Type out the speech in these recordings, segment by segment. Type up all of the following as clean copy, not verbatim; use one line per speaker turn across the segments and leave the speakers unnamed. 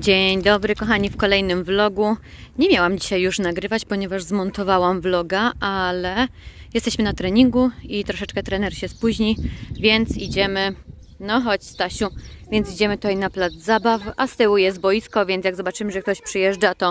Dzień dobry kochani, w kolejnym vlogu. Nie miałam dzisiaj już nagrywać, ponieważ zmontowałam vloga, ale jesteśmy na treningu i troszeczkę trener się spóźni, więc idziemy, no chodź Stasiu, więc idziemy tutaj na plac zabaw, a z tyłu jest boisko, więc jak zobaczymy, że ktoś przyjeżdża, to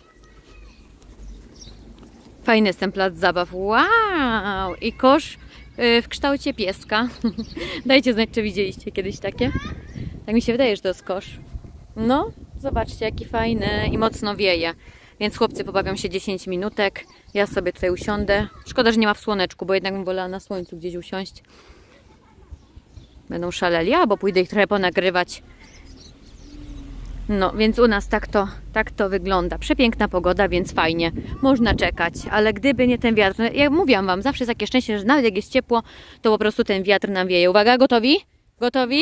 fajny jest ten plac zabaw. Wow! I kosz w kształcie pieska. Dajcie znać, czy widzieliście kiedyś takie. Tak mi się wydaje, że to jest kosz. No, zobaczcie, jaki fajny i mocno wieje. Więc chłopcy pobawią się 10 minutek. Ja sobie tutaj usiądę. Szkoda, że nie ma w słoneczku, bo jednak bym wolała na słońcu gdzieś usiąść. Będą szaleli, albo pójdę ich trochę ponagrywać. No, więc u nas tak to wygląda. Przepiękna pogoda, więc fajnie. Można czekać, ale gdyby nie ten wiatr... Jak mówiłam wam, zawsze jest takie szczęście, że nawet jak jest ciepło, to po prostu ten wiatr nam wieje. Uwaga, gotowi? Gotowi?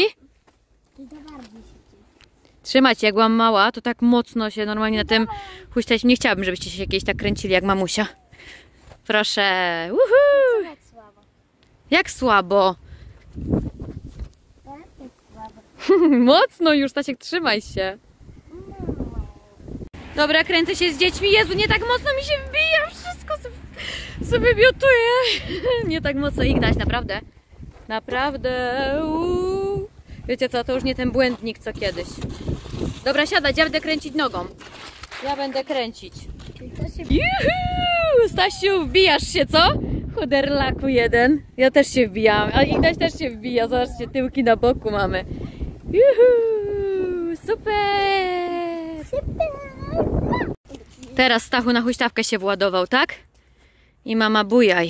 Trzymać, jak byłam mała, to tak mocno się normalnie na tym huśtać. Nie chciałabym, żebyście się jakieś tak kręcili jak mamusia. Proszę. Uhu. Jak słabo? Mocno już, Stasiek, trzymaj się. Dobra, kręcę się z dziećmi. Jezu, nie tak mocno mi się wbija. Wszystko sobie miotuje. Nie tak mocno. Ignaś, naprawdę. Naprawdę. Wiecie co, to już nie ten błędnik co kiedyś. Dobra, siadać, ja będę kręcić nogą. Ja będę kręcić. Juhu! Stasiu, wbijasz się, co? Chuderlaku jeden. Ja też się wbijam. A Ignaś też się wbija. Zobaczcie, tyłki na boku mamy. Juhu! Super! Teraz Stachu na huśtawkę się władował, tak? I mama bujaj.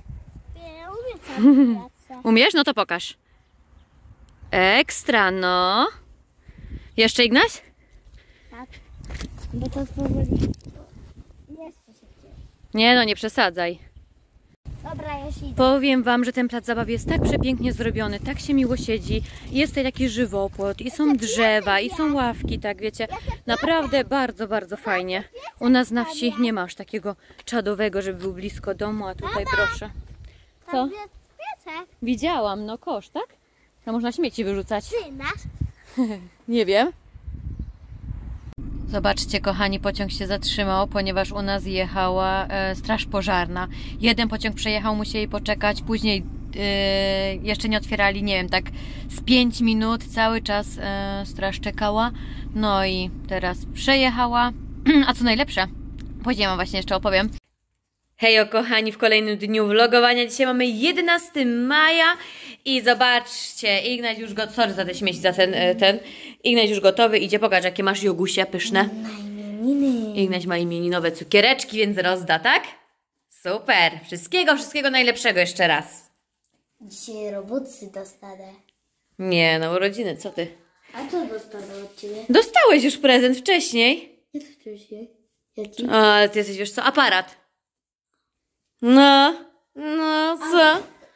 Umiesz? No to pokaż. Ekstra, no. Jeszcze Ignaś?
Tak. Bo to powoli. Jeszcze szybciej.
Nie no, nie przesadzaj.
Dobra, jeśli...
Powiem wam, że ten plac zabaw jest tak przepięknie zrobiony, tak się miło siedzi. Jest tutaj taki żywopłot i są drzewa i są ławki, tak wiecie. Naprawdę bardzo, bardzo fajnie. U nas na wsi nie masz takiego czadowego, żeby był blisko domu, a tutaj proszę. Co?
Tam jest piesek.
Widziałam, no kosz, tak? To można śmieci wyrzucać.
Ty masz?
Nie wiem. Zobaczcie, kochani, pociąg się zatrzymał, ponieważ u nas jechała straż pożarna. Jeden pociąg przejechał, musieli poczekać, później jeszcze nie otwierali, nie wiem, tak z 5 minut cały czas straż czekała. No i teraz przejechała. A co najlepsze, później wam właśnie jeszcze opowiem. Hejo kochani, w kolejnym dniu vlogowania. Dzisiaj mamy 11 maja i zobaczcie, Ignaś już gotowy, sorry za te śmieci, za ten. Ignaś już gotowy, idzie, pokaż jakie masz jogusie pyszne. Ignaś ma imieninowe cukiereczki, więc rozda, tak? Super, wszystkiego najlepszego jeszcze raz.
Dzisiaj robucy dostanę.
Nie, no urodziny, co ty?
A co dostanę od ciebie?
Dostałeś już prezent wcześniej.
Jak wcześniej? Jaki?
Ale ty jesteś, wiesz co, aparat. No co?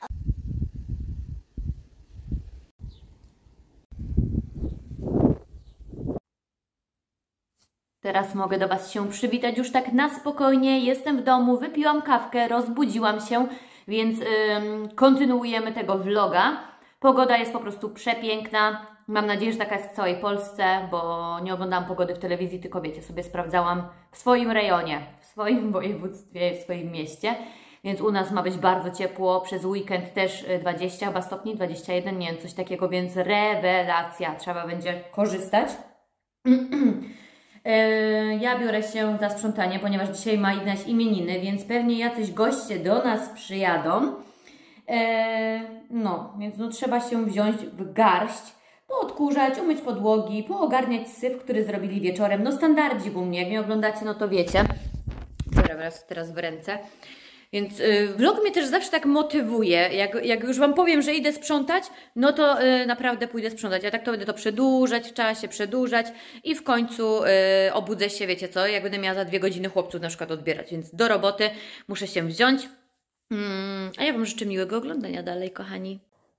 Teraz mogę do was się przywitać już tak na spokojnie. Jestem w domu, wypiłam kawkę, rozbudziłam się, więc kontynuujemy tego vloga. Pogoda jest po prostu przepiękna. Mam nadzieję, że taka jest w całej Polsce, bo nie oglądałam pogody w telewizji, tylko wiecie, sobie sprawdzałam w swoim rejonie, w swoim województwie, w swoim mieście. Więc u nas ma być bardzo ciepło, przez weekend też 20 chyba stopni, 21, nie wiem, coś takiego, więc rewelacja, trzeba będzie korzystać. Ja biorę się za sprzątanie, ponieważ dzisiaj ma Ignaś imieniny, więc pewnie jacyś goście do nas przyjadą. No, więc no, trzeba się wziąć w garść, poodkurzać, umyć podłogi, poogarniać syf, który zrobili wieczorem. No standardzi u mnie, jak mnie oglądacie, no to wiecie. Biorę teraz w ręce. Więc vlog mnie też zawsze tak motywuje. Jak już wam powiem, że idę sprzątać, no to naprawdę pójdę sprzątać. Ja tak to będę to przedłużać w czasie, przedłużać i w końcu obudzę się, wiecie co, jak będę miała za 2 godziny chłopców na przykład odbierać. Więc do roboty muszę się wziąć. A ja wam życzę miłego oglądania dalej, kochani.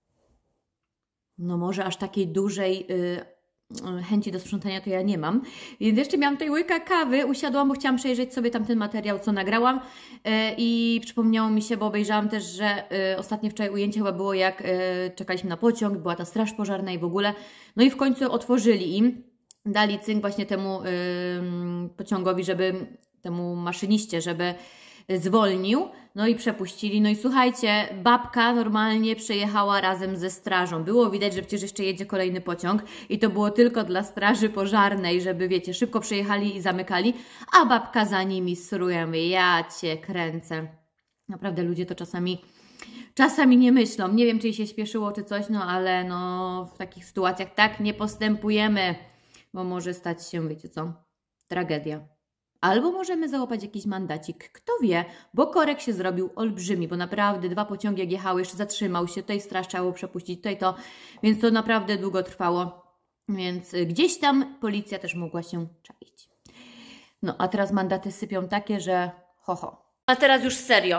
No może aż takiej dużej chęci do sprzątania to ja nie mam. Więc jeszcze miałam tutaj łyka kawy, usiadłam, bo chciałam przejrzeć sobie tamten materiał, co nagrałam i przypomniało mi się, bo obejrzałam też, że ostatnie wczoraj ujęcie chyba było, jak czekaliśmy na pociąg, była ta straż pożarna i w ogóle. No i w końcu otworzyli im. dali cynk właśnie temu pociągowi, temu maszyniście, żeby zwolnił, no i przepuścili. No i słuchajcie, babka normalnie przejechała razem ze strażą. Było widać, że przecież jeszcze jedzie kolejny pociąg i to było tylko dla straży pożarnej, żeby, wiecie, szybko przejechali i zamykali, a babka za nimi sruje. Ja cię kręcę. Naprawdę ludzie to czasami nie myślą. Nie wiem, czy jej się śpieszyło, czy coś, no ale no w takich sytuacjach tak nie postępujemy, bo może stać się, wiecie co, tragedia. Albo możemy załapać jakiś mandacik, kto wie, bo korek się zrobił olbrzymi, bo naprawdę 2 pociągi jak jechały, jeszcze zatrzymał się, tutaj straż trzeba było przepuścić, tutaj to, więc to naprawdę długo trwało, więc gdzieś tam policja też mogła się czaić. No a teraz mandaty sypią takie, że ho. A teraz już serio.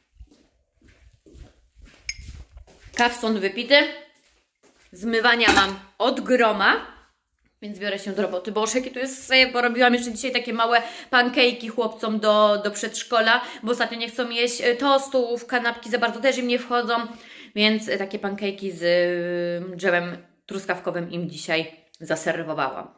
Kawson wypity, zmywania mam od groma. Więc biorę się do roboty. Boże, jakie tu jest syf, bo robiłam jeszcze dzisiaj takie małe pancake'i chłopcom do przedszkola, bo ostatnio nie chcą jeść tostów, kanapki za bardzo też im nie wchodzą, więc takie pancake'i z dżemem truskawkowym im dzisiaj zaserwowałam.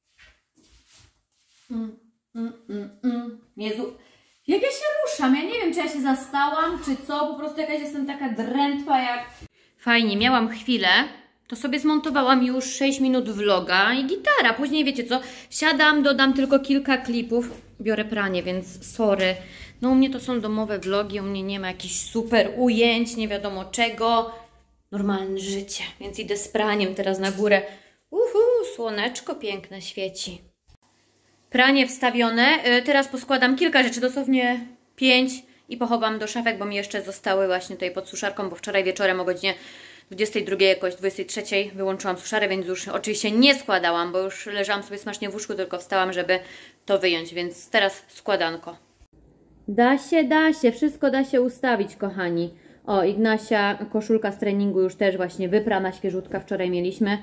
Jezu, jak ja się ruszam, ja nie wiem, czy ja się zastałam, czy co, po prostu jakaś jestem taka drętwa jak... Fajnie, miałam chwilę. To sobie zmontowałam już 6 minut vloga i gitara. Później wiecie co, siadam, dodam tylko kilka klipów. Biorę pranie, więc sorry. No u mnie to są domowe vlogi, u mnie nie ma jakichś super ujęć, nie wiadomo czego. Normalne życie, więc idę z praniem teraz na górę. Słoneczko piękne świeci. Pranie wstawione. Teraz poskładam kilka rzeczy, dosłownie 5 i pochowam do szafek, bo mi jeszcze zostały właśnie tutaj pod suszarką, bo wczoraj wieczorem o godzinie 22 jakoś, 23 wyłączyłam suszarę, więc już oczywiście nie składałam, bo już leżałam sobie smacznie w łóżku, tylko wstałam, żeby to wyjąć, więc teraz składanko. Da się, wszystko da się ustawić, kochani. O, Ignasia, koszulka z treningu już też właśnie wyprana, świeżutka, wczoraj mieliśmy.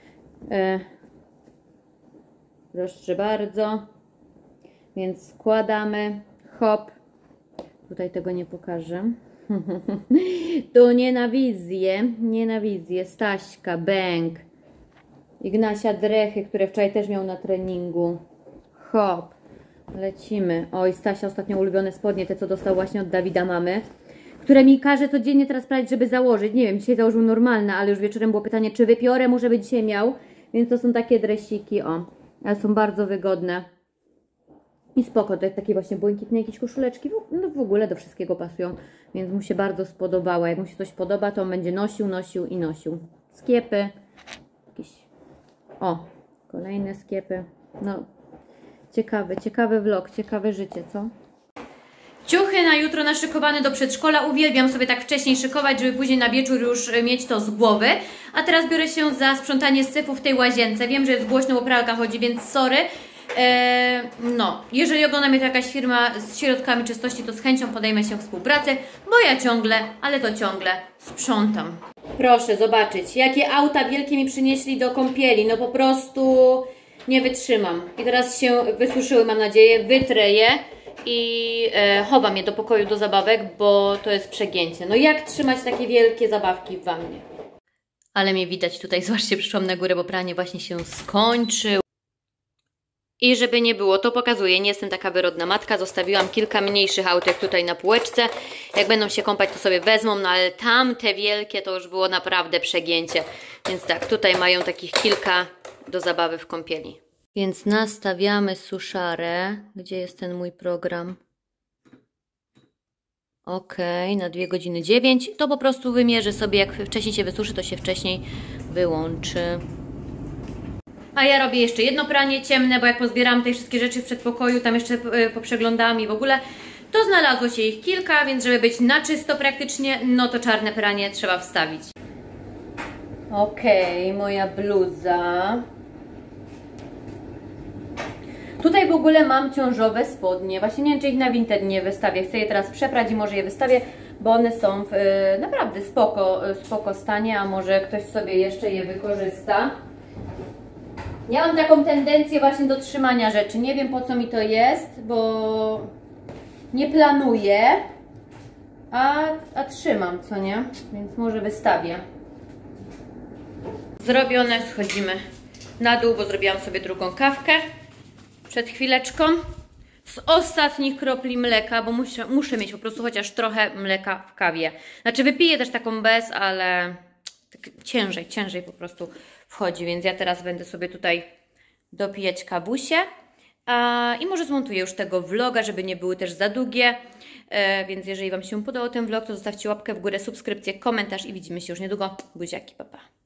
Proszę bardzo. Więc składamy, hop. Tutaj tego nie pokażę. To nienawizję, Staśka, bęk, Ignasia drechy, które wczoraj też miał na treningu, hop, lecimy. Oj, Stasia ostatnio ulubione spodnie, te co dostał właśnie od Dawida mamy, które mi każe codziennie teraz prać, żeby założyć, nie wiem, dzisiaj założył normalne, ale już wieczorem było pytanie, czy wypiorę mu, żeby dzisiaj miał, więc to są takie dresiki, o, ale są bardzo wygodne. I spoko, to takie właśnie błękitne jakieś koszuleczki, no w ogóle do wszystkiego pasują, więc mu się bardzo spodobało. Jak mu się coś podoba, to on będzie nosił. Skiepy, jakieś, o, kolejne skiepy, no ciekawy vlog, ciekawe życie, co? Ciuchy na jutro naszykowane do przedszkola, uwielbiam sobie tak wcześniej szykować, żeby później na wieczór już mieć to z głowy, a teraz biorę się za sprzątanie syfu w tej łazience, wiem, że jest głośno, bo pralka chodzi, więc sorry. No, jeżeli ogląda mnie to jakaś firma z środkami czystości, to z chęcią podejmę się współpracy, bo ja ciągle sprzątam. Proszę zobaczyć, jakie auta wielkie mi przynieśli do kąpieli, no po prostu nie wytrzymam. I teraz się wysuszyły, mam nadzieję, wytrę je i chowam je do pokoju do zabawek, bo to jest przegięcie. No jak trzymać takie wielkie zabawki w wannie? Ale mnie widać tutaj, zobaczcie, przyszłam na górę, bo pranie właśnie się skończyło. I żeby nie było, to pokazuję, nie jestem taka wyrodna matka, zostawiłam kilka mniejszych autek tutaj na półeczce. Jak będą się kąpać, to sobie wezmą, no ale tamte wielkie to już było naprawdę przegięcie. Więc tak, tutaj mają takich kilka do zabawy w kąpieli. Więc nastawiamy suszarę. Gdzie jest ten mój program? Ok, na 2 godziny 9. To po prostu wymierzę sobie, jak wcześniej się wysuszy, to się wcześniej wyłączy. A ja robię jeszcze jedno pranie ciemne, bo jak pozbieram te wszystkie rzeczy w przedpokoju, tam jeszcze poprzeglądałam i w ogóle, to znalazło się ich kilka, więc żeby być na czysto praktycznie, no to czarne pranie trzeba wstawić. Okej, moja bluza. Tutaj w ogóle mam ciążowe spodnie. Właśnie nie wiem, czy ich na Vinted nie wystawię. Chcę je teraz przeprać i może je wystawię, bo one są w naprawdę spoko stanie, a może ktoś sobie jeszcze je wykorzysta. Ja mam taką tendencję właśnie do trzymania rzeczy. Nie wiem, po co mi to jest, bo nie planuję, a trzymam, co nie? Więc może wystawię. Zrobione, schodzimy na dół, bo zrobiłam sobie drugą kawkę przed chwileczką. Z ostatnich kropli mleka, bo muszę mieć po prostu chociaż trochę mleka w kawie. Znaczy wypiję też taką bez, ale tak ciężej po prostu wchodzi, więc ja teraz będę sobie tutaj dopijać kawusie. I może zmontuję już tego vloga, żeby nie były też za długie. Więc jeżeli Wam się podobał ten vlog, to zostawcie łapkę w górę, subskrypcję, komentarz i widzimy się już niedługo. Buziaki, pa pa.